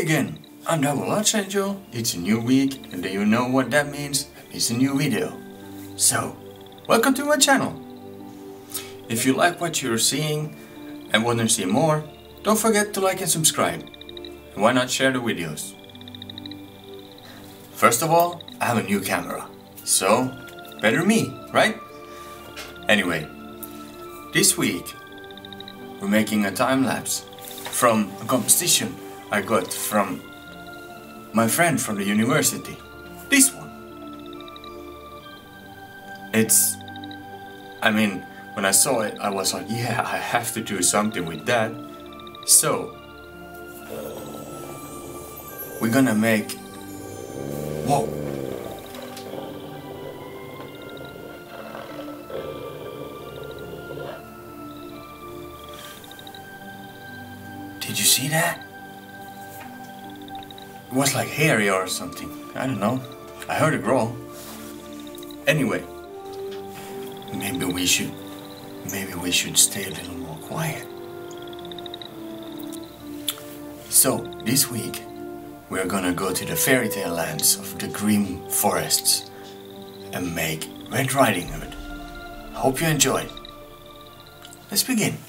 again, I'm DoubleArchangelenterprise. It's a new week, and do you know what that means? It's a new video. So, welcome to my channel. If you like what you're seeing and want to see more, don't forget to like and subscribe. And why not share the videos? First of all, I have a new camera, so better me, right? Anyway, this week we're making a time-lapse from a composition I got from my friend from the university. This one. When I saw it, I was like, yeah, I have to do something with that. So, we're gonna make... Whoa! Did you see that? It was like hairy or something. I don't know. I heard it growl. Anyway, maybe we should stay a little more quiet. So, this week we're gonna go to the fairy tale lands of the Grimm Forests and make Red Riding Hood. Hope you enjoy. Let's begin.